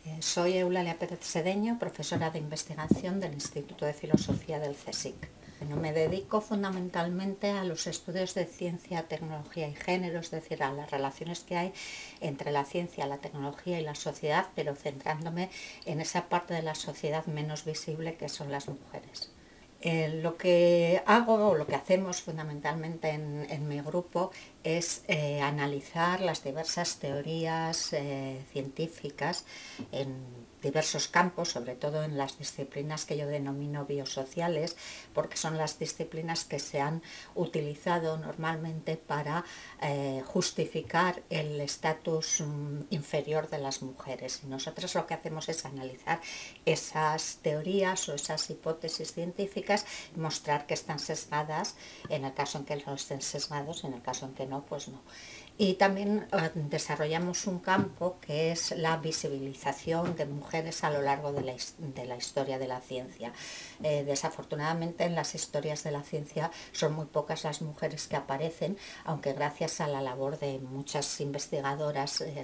Soy Eulalia Pérez Sedeño, profesora de investigación del Instituto de Filosofía del CSIC. Me dedico fundamentalmente a los estudios de ciencia, tecnología y género, es decir, a las relaciones que hay entre la ciencia, la tecnología y la sociedad, pero centrándome en esa parte de la sociedad menos visible que son las mujeres. Lo que hago o lo que hacemos fundamentalmente en mi grupo es analizar las diversas teorías científicas en diversos campos, sobre todo en las disciplinas que yo denomino biosociales, porque son las disciplinas que se han utilizado normalmente para justificar el estatus inferior de las mujeres. Y nosotros lo que hacemos es analizar esas teorías o esas hipótesis científicas y mostrar que están sesgadas en el caso en que no estén sesgados, en el caso en que no, pues no. Y también desarrollamos un campo que es la visibilización de mujeres a lo largo de la historia de la ciencia. Desafortunadamente en las historias de la ciencia son muy pocas las mujeres que aparecen, aunque gracias a la labor de muchas investigadoras en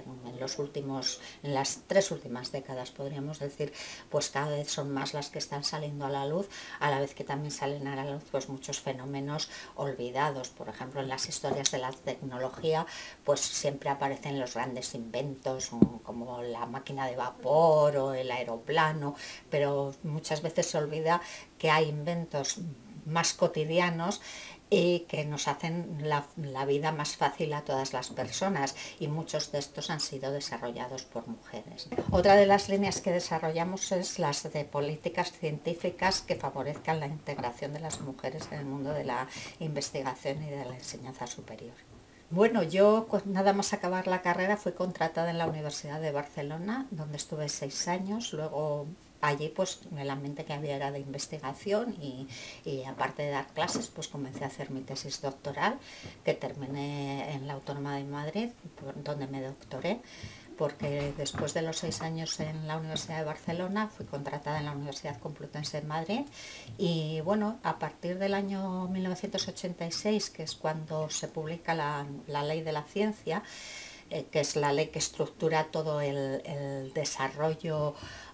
las 3 últimas décadas, podríamos decir, pues cada vez son más las que están saliendo a la luz, a la vez que también salen a la luz pues muchos fenómenos olvidados. Por ejemplo, en las historias de la tecnología pues siempre aparecen los grandes inventos como la máquina de vapor o el aeroplano, pero muchas veces se olvida que hay inventos más cotidianos y que nos hacen la vida más fácil a todas las personas, y muchos de estos han sido desarrollados por mujeres. Otra de las líneas que desarrollamos es las de políticas científicas que favorezcan la integración de las mujeres en el mundo de la investigación y de la enseñanza superior. Bueno, yo nada más acabar la carrera fui contratada en la Universidad de Barcelona, donde estuve 6 años. Luego allí pues el ambiente que había era de investigación y aparte de dar clases pues comencé a hacer mi tesis doctoral, que terminé en la Autónoma de Madrid, donde me doctoré, porque después de los 6 años en la Universidad de Barcelona fui contratada en la Universidad Complutense de Madrid. Y bueno, a partir del año 1986, que es cuando se publica la Ley de la Ciencia, que es la ley que estructura todo el desarrollo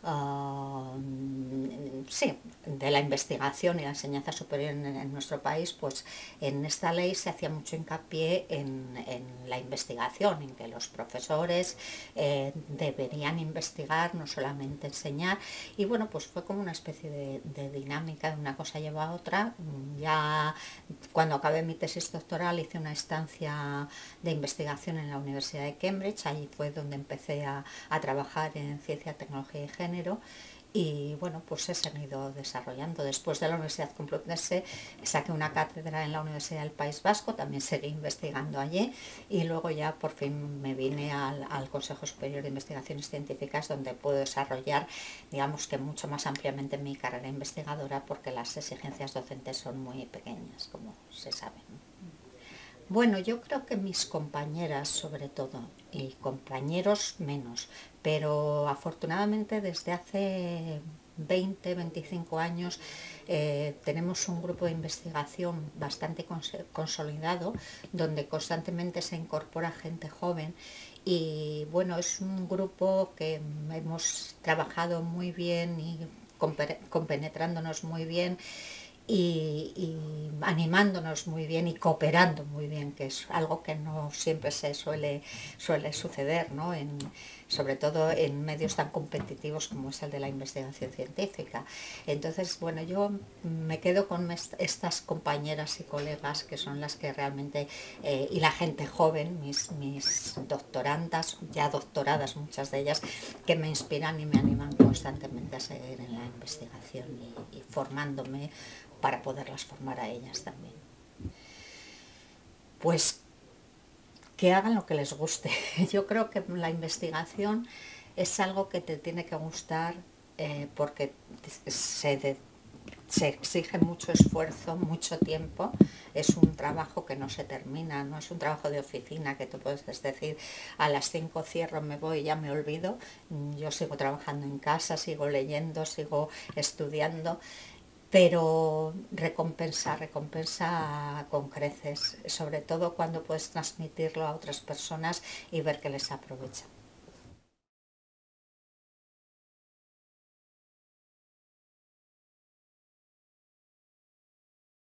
sí, de la investigación y la enseñanza superior en nuestro país, pues en esta ley se hacía mucho hincapié en la investigación, en que los profesores deberían investigar, no solamente enseñar. Y bueno, pues fue como una especie de dinámica, de una cosa lleva a otra. Ya cuando acabé mi tesis doctoral hice una estancia de investigación en la Universidad de Cambridge. Allí fue donde empecé a trabajar en ciencia, tecnología y género, y bueno, pues se han ido desarrollando. Después de la Universidad Complutense saqué una cátedra en la Universidad del País Vasco, también seguí investigando allí, y luego ya por fin me vine al Consejo Superior de Investigaciones Científicas, donde puedo desarrollar, digamos que mucho más ampliamente mi carrera investigadora, porque las exigencias docentes son muy pequeñas, como se sabe. Bueno, yo creo que mis compañeras sobre todo, y compañeros menos, pero afortunadamente desde hace 20-25 años tenemos un grupo de investigación bastante consolidado, donde constantemente se incorpora gente joven. Y bueno, es un grupo que hemos trabajado muy bien y compenetrándonos muy bien, y animándonos muy bien y cooperando muy bien, que es algo que no siempre suele suceder, ¿no? Sobre todo en medios tan competitivos como es el de la investigación científica. Entonces, bueno, yo me quedo con estas compañeras y colegas que son las que realmente, y la gente joven, mis doctorandas, ya doctoradas muchas de ellas, que me inspiran y me animan constantemente a seguir en la investigación y formándome para poderlas formar a ellas también. Pues que hagan lo que les guste. Yo creo que la investigación es algo que te tiene que gustar, porque se exige mucho esfuerzo, mucho tiempo. Es un trabajo que no se termina, no es un trabajo de oficina que tú puedes decir a las 5 cierro, me voy y ya me olvido. Yo sigo trabajando en casa, sigo leyendo, sigo estudiando, pero recompensa con creces, sobre todo cuando puedes transmitirlo a otras personas y ver que les aprovecha.